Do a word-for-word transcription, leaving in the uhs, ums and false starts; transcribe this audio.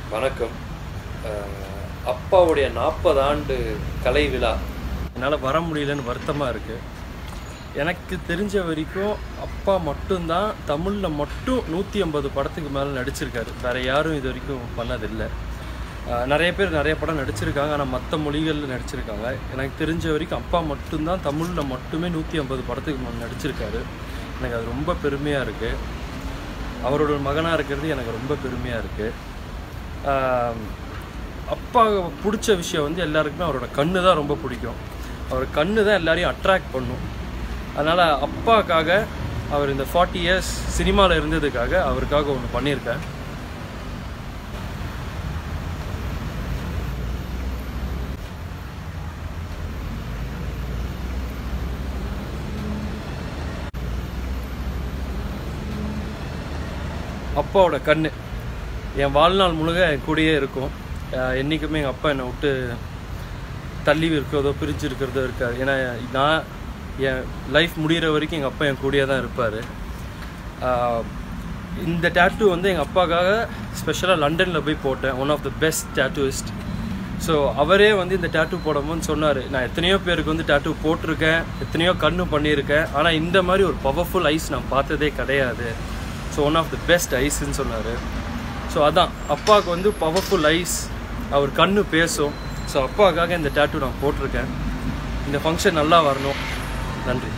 வணக்கம். அப்பாவுடைய நாற்பது ஆண்டு கலை விழா என்னால் வர முடியலன்னு வருத்தமாக இருக்குது. எனக்கு தெரிஞ்ச வரைக்கும் அப்பா மட்டும்தான் தமிழில் மட்டும் நூற்றி ஐம்பது படத்துக்கு மேலே நடிச்சிருக்காரு. வேறு யாரும் இது வரைக்கும் பண்ணதில்லை. நிறைய பேர் நிறைய படம் நடிச்சிருக்காங்க, ஆனால் மற்ற மொழிகளில் நடிச்சிருக்காங்க. எனக்கு தெரிஞ்ச வரைக்கும் அப்பா மட்டும்தான் தமிழில் மட்டுமே நூற்றி ஐம்பது படத்துக்கு மேலே நடிச்சிருக்காரு. எனக்கு அது ரொம்ப பெருமையாக இருக்குது. அவரோட மகனாக இருக்கிறது எனக்கு ரொம்ப பெருமையாக இருக்குது. அப்பா பிடிச்ச விஷயம் வந்து எல்லாருக்குமே அவரோட கண்ணு தான் ரொம்ப பிடிக்கும். அவர் கண்ணு தான் எல்லாரையும் அட்ராக்ட் பண்ணும். அதனால் அப்பாவுக்காக அவர் இந்த ஃபார்ட்டி இயர்ஸ் சினிமாவில் இருந்ததுக்காக அவருக்காக ஒன்று பண்ணியிருக்கேன். அப்பாவோட கண்ணு என் வாழ்நாள் முழுக்க என் கூடயே இருக்கும். என்றைக்குமே எங்கள் அப்பா என்னை விட்டு தள்ளி இருக்கிறதோ பிரிஞ்சு இருக்கிறதோ இருக்காது. ஏன்னா நான் என் லைஃப் முடிகிற வரைக்கும் எங்கள் அப்பா என் கூடயே தான் இருப்பார். இந்த டேட்டூ வந்து எங்கள் அப்பாவுக்காக ஸ்பெஷலாக லண்டனில் போய் போட்டேன். One of the best tattooist. So அவரே வந்து இந்த டேட்டூ போடும்போது சொன்னார், நான் எத்தனையோ பேருக்கு வந்து டேட்டூ போட்டிருக்கேன், எத்தனையோ கண்ணு பண்ணியிருக்கேன், ஆனால் இந்த மாதிரி ஒரு பவர்ஃபுல் ஐஸ் நான் பார்த்ததே கிடையாது. So one of the best ஐஸ்ன்னு சொன்னார். ஸோ அதான் அப்பாவுக்கு வந்து பவர்ஃபுல் ஐஸ், அவர் கண்ணு பேசும். ஸோ அப்பாவுக்காக இந்த டேட்டூ நான் போட்டிருக்கேன். இந்த ஃபங்க்ஷன் நல்லா வரணும். நன்றி.